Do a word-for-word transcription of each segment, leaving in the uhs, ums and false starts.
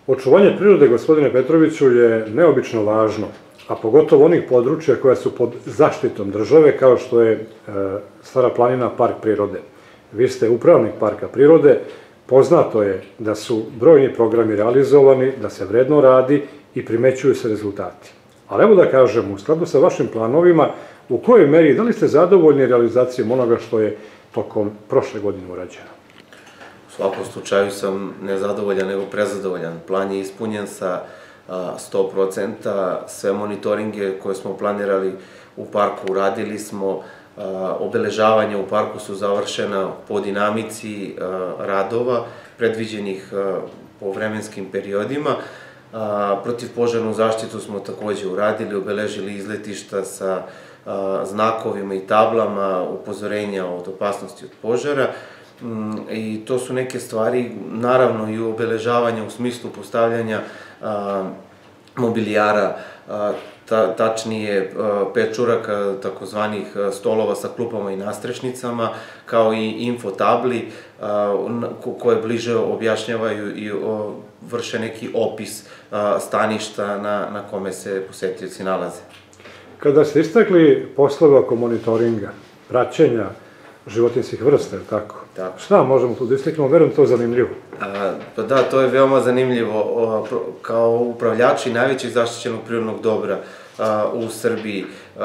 Očuvanje prirode, gospodine Petroviću, je neobično važno, a pogotovo onih područja koja su pod zaštitom države, kao što je Stara planina park prirode. Vi ste upravnik parka prirode, poznato je da su brojni programi realizovani, da se vredno radi i primećuju se rezultati. Ali evo da kažem, u skladu sa vašim planovima, u kojoj meri, da li ste zadovoljni realizacijom onoga što je tokom prošle godine urađeno? U svakom slučaju sam ne zadovoljan, nego prezadovoljan. Plan je ispunjen sa sto procenta. Sve monitoringe koje smo planirali u parku uradili smo. Obeležavanja u parku su završena po dinamici radova predviđenih po vremenskim periodima. Protivpožarnu zaštitu smo takođe uradili, obeležili izletišta sa znakovima i tablama upozorenja od opasnosti od požara. I to su neke stvari, naravno i obeležavanja u smislu postavljanja mobilijara, tačnije pečuraka, takozvanih stolova sa klupama i nastrešnicama, kao i infotabli koje bliže objašnjavaju i vrše neki opis staništa na kome se posetioci nalaze. Kada ste istakli poslove oko monitoringa, praćenja životinjskih vrsta, je li tako? Tako. Šta možemo tu da istaknemo? Verujem to zanimljivo. Pa da, to je veoma zanimljivo. Kao upravljači najvećeg zaštićenog prirodnog dobra u Srbiji,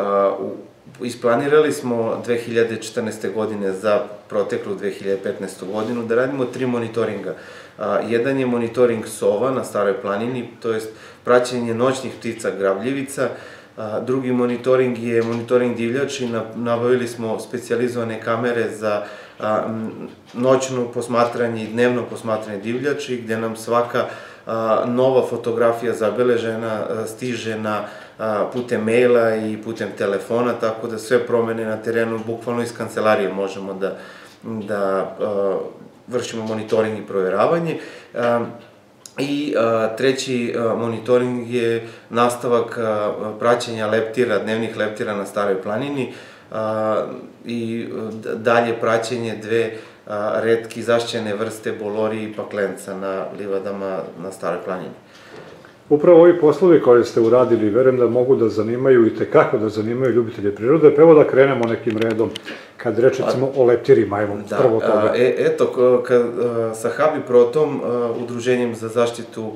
isplanirali smo dve hiljade četrnaeste. godine za proteklu dve hiljade petnaestu. godinu da radimo tri monitoringa. Jedan je monitoring sova na Staroj planini, to je praćenje noćnih ptica grabljivica. Drugi monitoring je monitoring divljači. Nabavili smo specijalizovane kamere za noćno posmatranje i dnevno posmatranje divljači, gde nam svaka nova fotografija zabeležena stiže putem maila i putem telefona, tako da sve promene na terenu, bukvalno iz kancelarije možemo da vršimo monitoring i proveravanje. I treći monitoring je nastavak praćenja leptira, dnevnih leptira na Staroj planini i dalje praćenje dve retki zaštićene vrste bolorije i paklenca na livadama na Staroj planini. Upravo ovi poslovi koje ste uradili, verujem da mogu da zanimaju i tekako da zanimaju ljubitelje prirode, pa evo da krenemo nekim redom, kad rečemo o leptirima, evo prvo toga. Eto, sa Habiprotom, Udruženjem za zaštitu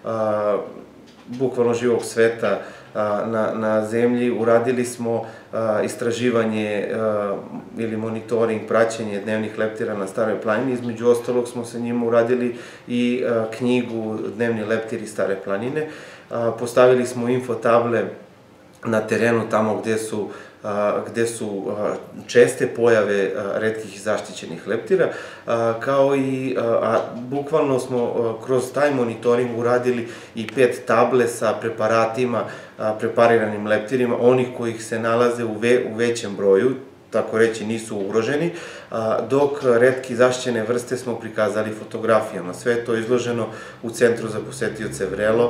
bukvalno živog sveta na zemlji, uradili smo istraživanje ili monitoring, praćenje dnevnih leptira na Staroj planini. Između ostalog smo sa njima uradili i knjigu Dnevni leptiri Stare planine. Postavili smo infotable na terenu tamo gde su česte pojave retkih i zaštićenih leptira, kao i bukvalno smo kroz taj monitoring uradili i pet table sa preparatima, prepariranim leptirima, onih kojih se nalaze u većem broju, tako reći nisu ugroženi, dok retki zaštićene vrste smo prikazali fotografijama. Sve je to izloženo u Centru za posetioce Vrelo,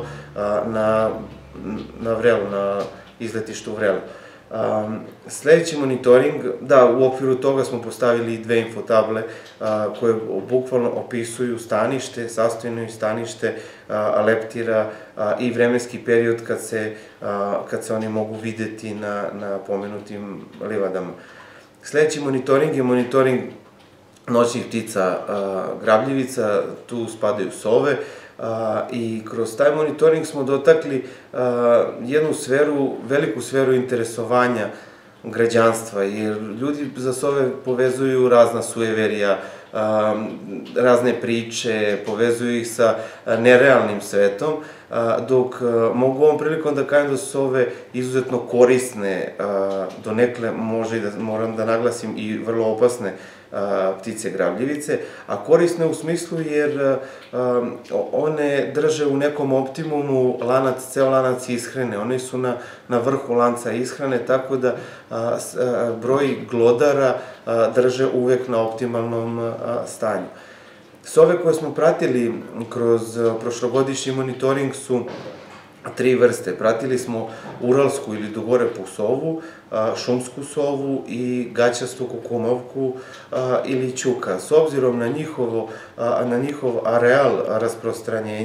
na Vrelu, na izletištu Vrelo. Sledeći monitoring, da, u okviru toga smo postavili dve infotable koje bukvalno opisuju stanište, sastojno i stanište leptira i vremenski period kad se oni mogu videti na pomenutim livadama. Sledeći monitoring je monitoring noćnih ptica grabljivica, tu spadaju sove, i kroz taj monitoring smo dotakli jednu sferu, veliku sferu interesovanja građanstva, jer ljudi za sove povezuju razna sujeverija, razne priče, povezuju ih sa nerealnim svetom, dok mogu ovom prilikom da kažem da su ove izuzetno korisne, donekle možda i da moram da naglasim i vrlo opasne ptice grabljivice, a korisne u smislu jer one drže u nekom optimumu lanac, ceo lanac ishrane, one su na vrhu lanca ishrane, tako da broj glodara drže uvek na optimalnom stanju. Sove koje smo pratili kroz prošlogodišnji monitoring su tri vrste. Pratili smo uralsku ili dugorepu sovu, šumsku sovu i gaćastu kukumavku ili ćuka. S obzirom na njihov areal rasprostranjenja,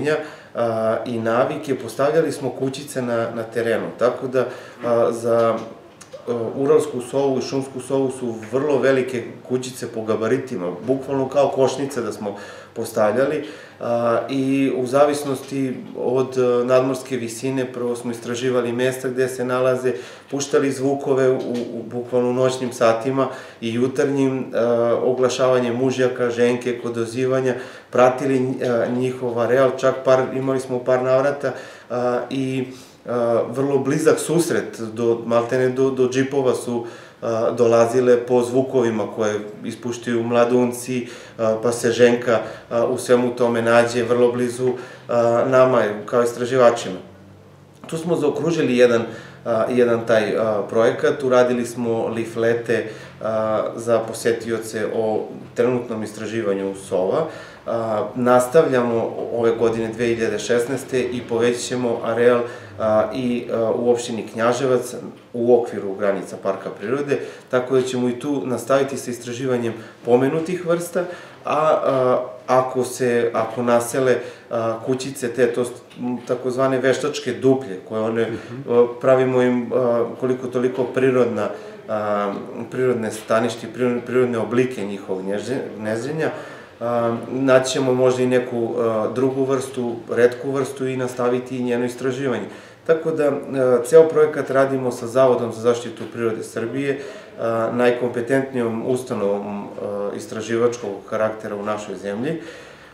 i navike, postavljali smo kućice na terenu, tako da za uralsku sovu i šumsku sovu su vrlo velike kućice po gabaritima, bukvalno kao košnice da smo postavljali i u zavisnosti od nadmorske visine prvo smo istraživali mesta gde se nalaze, puštali zvukove u bukvalno noćnim satima i jutarnjim, oglašavanje mužjaka, ženke kod dozivanja, pratili njihova real, čak imali smo par navrata i vrlo blizak susret, maltene do džipova su dolazile po zvukovima koje ispuštaju mladunci, pa se ženka u svemu tome nađe vrlo blizu nama, kao istraživačima. Tu smo zaokružili jedan taj projekat, uradili smo liflete za posetioce o trenutnom istraživanju sova. Nastavljamo ove godine dve hiljade šesnaeste. i povećat ćemo areal i u opštini Knjaževac u okviru granica parka prirode, tako da ćemo i tu nastaviti sa istraživanjem pomenutih vrsta, a ako se, ako nasele kućice, te takozvane veštačke duplje, koje one pravimo im koliko toliko prirodna, prirodne stanište i prirodne oblike njihovog gnezdenja, naći ćemo možda i neku drugu vrstu, retku vrstu i nastaviti njeno istraživanje. Tako da, ceo projekat radimo sa Zavodom za zaštitu prirode Srbije, najkompetentnijom ustanovom istraživačkog karaktera u našoj zemlji.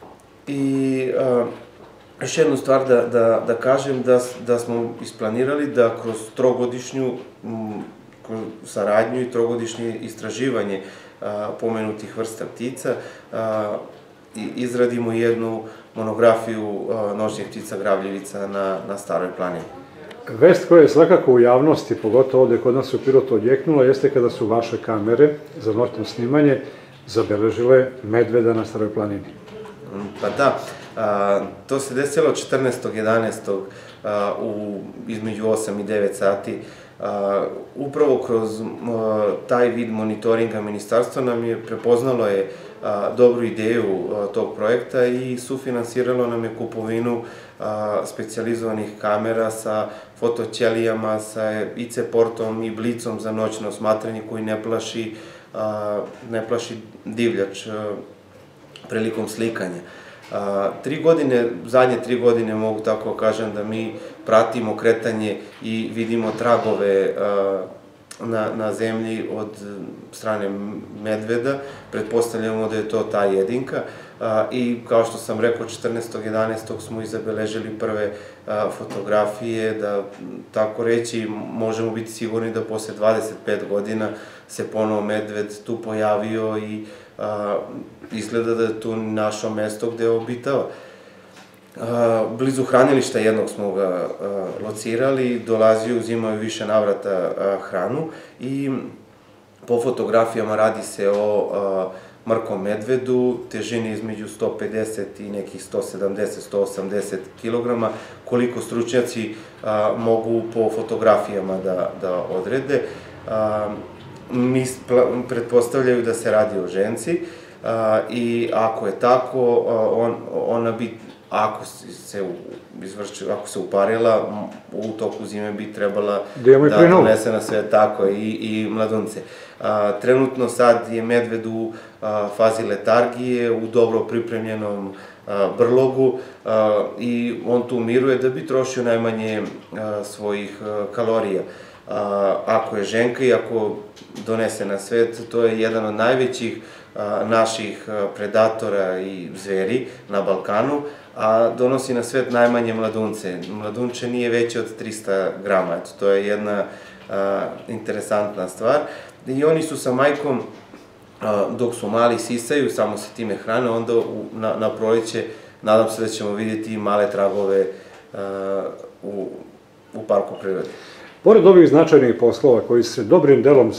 I još jednu stvar da kažem, da smo isplanirali da kroz trogodišnju saradnju i trogodišnje istraživanje pomenutih vrsta ptica izradimo jednu monografiju noćnih ptica gravljevica na Staroj planini. Vest koja je svakako u javnosti, pogotovo ovde kod nas u Pirotu odjeknula, jeste kada su vaše kamere za noćno snimanje zabeležile medveda na Staroj planini. Pa da, to se desilo četrnaestog jedanaestog između osam i devet sati. Upravo kroz taj vid monitoringa ministarstva nam je prepoznalo je dobru ideju tog projekta i sufinansiralo nam je kupovinu specijalizovanih kamera sa fotoćelijama, sa I C portom i blicom za noćno osmatranje koji ne plaši divljač prilikom slikanja. Tri godine, zadnje tri godine mogu tako kažem da mi pratimo kretanje i vidimo tragove na zemlji od strane medveda, pretpostavljamo da je to ta jedinka i kao što sam rekao četrnaestog jedanaestog smo i zabeležili prve fotografije, da tako reći možemo biti sigurni da posle dvadeset pet godina se ponovo medved tu pojavio i izgleda da je tu našo mesto gde obitava. Blizu hranilišta jednog smo ga locirali, dolazio, uzimao je više navrata hranu i po fotografijama radi se o mrkom medvedu, težine između sto pedeset i nekih sto sedamdeset do sto osamdeset kilograma, koliko stručnjaci mogu po fotografijama da odrede. Mi pretpostavljaju da se radi o ženci i ako je tako, ona bi, ako se ako se uparila, u toku zime bi trebala da donese na sve tako i mladunce. Trenutno sad je medved u fazi letargije, u dobro pripremljenom brlogu i on tu miruje da bi trošio najmanje svojih kalorija. Ako je ženka i ako donese na svet, to je jedan od najvećih naših predatora i zveri na Balkanu, a donosi na svet najmanje mladunce. Mladunče nije veće od trista grama, to je jedna interesantna stvar. I oni su sa majkom, dok su mali, sisaju, samo se time hrane, onda na proleće nadam se da ćemo vidjeti i male tragove u parku prirode. Pored ovih značajnih poslova koji se dobrim delom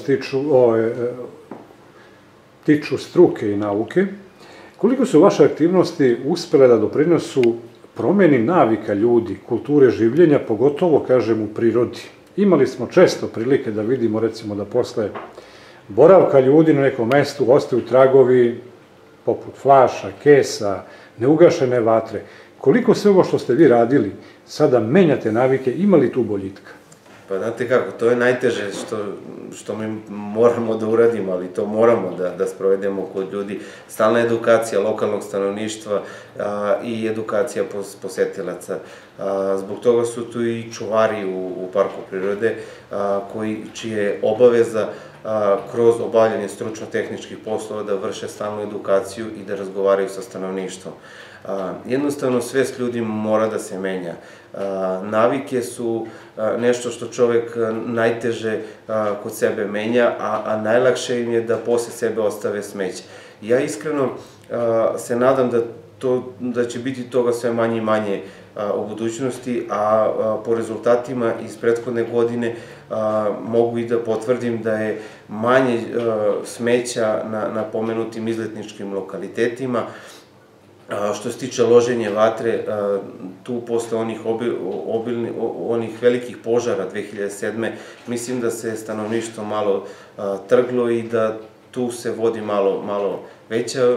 tiču struke i nauke, koliko su vaše aktivnosti uspele da doprinosu promeni navika ljudi, kulture življenja, pogotovo, kažem, u prirodi? Imali smo često prilike da vidimo, recimo, da posle boravka ljudi na nekom mestu ostaju tragovi poput flaša, kesa, neugašene vatre. Koliko sve ovo što ste vi radili, sada menjate navike, ima li tu boljitka? Pa znate kako, to je najteže što, što mi moramo da uradimo, ali to moramo da, da sprovedemo kod ljudi. Stalna edukacija lokalnog stanovništva a, i edukacija pos, posetilaca. A, zbog toga su tu i čuvari u, u parku prirode, a, koji, čije je obaveza a, kroz obavljanje stručno-tehničkih poslova da vrše stalnu edukaciju i da razgovaraju sa stanovništvom. A, jednostavno, svest ljudi mora da se menja. A, navike su a, nešto što čovek najteže a, kod sebe menja, a, a najlakše im je da posle sebe ostave smeće. Ja iskreno a, se nadam da, to, da će biti toga sve manje i manje a, u budućnosti, a, a po rezultatima iz prethodne godine a, mogu i da potvrdim da je manje a, smeća na, na pomenutim izletničkim lokalitetima. Što se tiče loženja vatre, tu posle onih, obilni, onih velikih požara dve hiljade sedme. mislim da se stanovništvo malo trglo i da tu se vodi malo, malo veća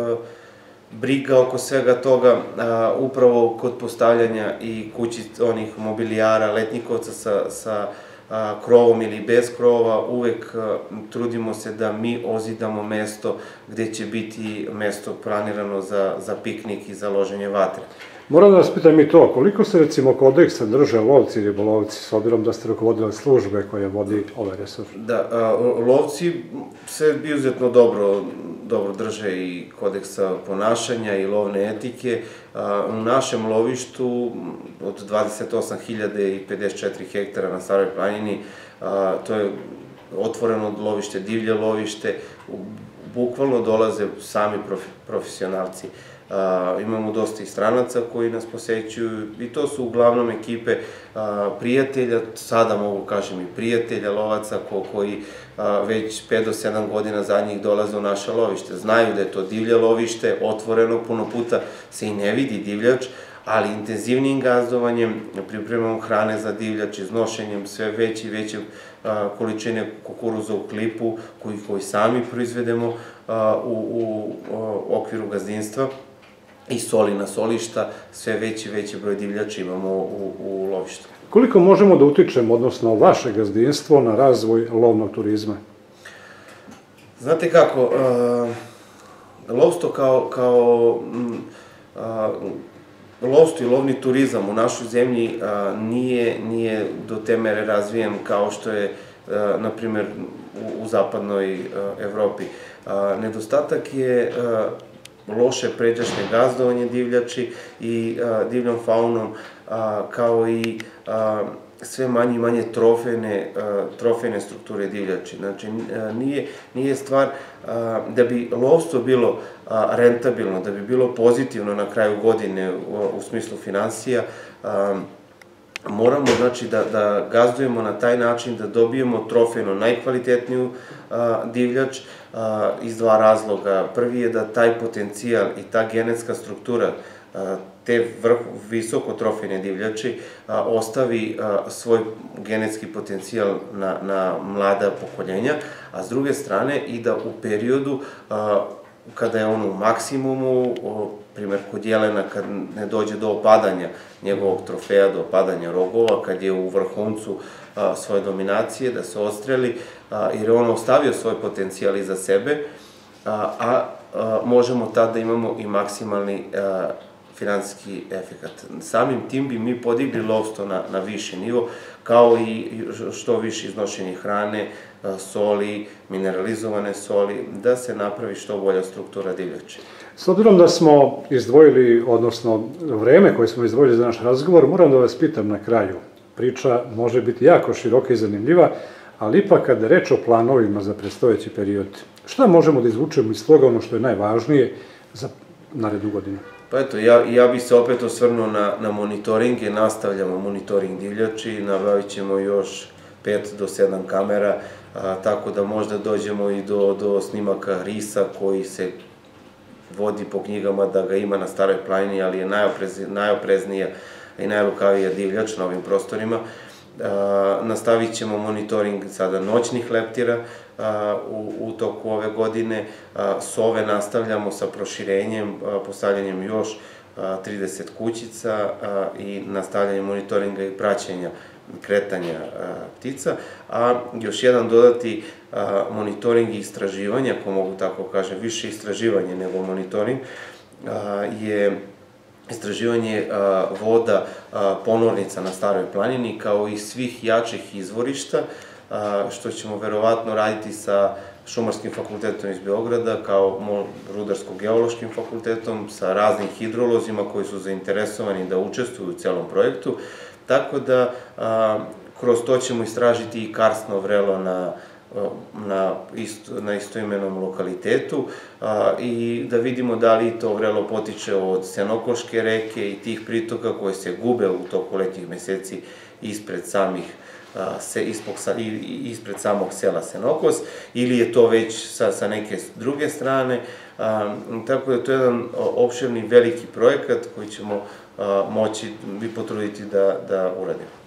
briga oko svega toga, upravo kod postavljanja i kući onih mobilijara, letnjikovca sa, sa krovom ili bez krova, uvek trudimo se da mi ozidamo mesto gde će biti mesto planirano za, za piknik i za loženje vatre. Moram da vas pitam i to, koliko se recimo kodeksa drže lovci i ribolovci, s obzirom da ste rukovodili službe koje vodi ovaj resor? Da, lovci se izuzetno dobro, dobro drže i kodeksa ponašanja i lovne etike. U našem lovištu od dvadeset osam hiljada pedeset četiri hektara na Staroj planini, to je otvoreno lovište, divlje lovište, bukvalno dolaze sami profesionalci. Imamo dosta i stranaca koji nas posećuju i to su uglavnom ekipe prijatelja, sada mogu kažem i prijatelja lovaca koji već pet do sedam godina zadnjih dolaze u naše lovište. Znaju da je to divlje lovište, otvoreno, puno puta se i ne vidi divljač, ali intenzivnijim gazdovanjem, pripremom hrane za divljač, iznošenjem sve veće i veće količine kukuruza u klipu koji, koji sami proizvedemo u, u okviru gazdinstva i solina solišta, sve veći i veći broj divljača imamo u, u lovištu. Koliko možemo da utičemo, odnosno vaše gazdinstvo, na razvoj lovnog turizma? Znate kako, lovstvo kao, kao lovstvo i lovni turizam u našoj zemlji nije, nije do te mere razvijen kao što je, na primer, u, u zapadnoj Evropi. Nedostatak je loše pređašnje gazdovanje divljači i divljom faunom, kao i sve manje i manje trofejne, trofejne strukture divljači. Znači, nije, nije stvar da bi lovstvo bilo rentabilno, da bi bilo pozitivno na kraju godine u, u smislu finansija, moramo, znači, da, da gazdujemo na taj način da dobijemo trofejno najkvalitetniju a, divljač a, iz dva razloga. Prvi je da taj potencijal i ta genetska struktura a, te vrh, visoko trofejne divljači a, ostavi a, svoj genetski potencijal na, na mlada pokoljenja, a s druge strane i da u periodu a, kada je on u maksimumu, primer kod jelena, kad ne dođe do opadanja njegovog trofeja, do opadanja rogova, kad je u vrhuncu svoje dominacije, da se odstreli, jer je on ostavio svoj potencijal iza sebe, a možemo tada da imamo i maksimalni finansijski efekat. Samim tim bi mi podigli lovstvo na, na viši nivo, kao i što više iznošenje hrane, soli, mineralizovane soli, da se napravi što bolja struktura divljači. S obzirom da smo izdvojili, odnosno vreme koje smo izdvojili za naš razgovor, moram da vas pitam na kraju. Priča može biti jako široka i zanimljiva, ali ipak kada je reč o planovima za predstojeći period, šta možemo da izvučemo iz toga ono što je najvažnije za narednu godinu? Pa eto, ja, ja bih se opet osvrnuo na, na monitoringe, nastavljamo monitoring divljači, nabavit ćemo još pet do sedam kamera, a, tako da možda dođemo i do, do snimaka risa koji se vodi po knjigama da ga ima na Staroj planini, ali je najoprez, najopreznija i najlukavija divljač na ovim prostorima. A, nastavit ćemo monitoring sada noćnih leptira a, u, u toku ove godine. A, sove nastavljamo sa proširenjem, a, postavljanjem još trideset kućica i nastavljanje monitoringa i praćenja kretanja ptica, a još jedan dodati monitoring i istraživanje, ako mogu tako kažem, više istraživanje nego monitoring, je istraživanje voda ponornica na Staroj planini, kao i svih jačih izvorišta, što ćemo verovatno raditi sa Šumarskim fakultetom iz Beograda, kao Rudarsko-geološkim fakultetom, sa raznim hidrolozima koji su zainteresovani da učestvuju u celom projektu, tako da kroz to ćemo istražiti i karsno vrelo na na istoimenom lokalitetu i da vidimo da li to vrelo potiče od Senokoške reke i tih pritoka koje se gube u toku letnjih meseci ispred samih ispred samog sela Senokos, ili je to već sa neke druge strane, tako da to je jedan opširni veliki projekat koji ćemo moći i potruditi da uradimo.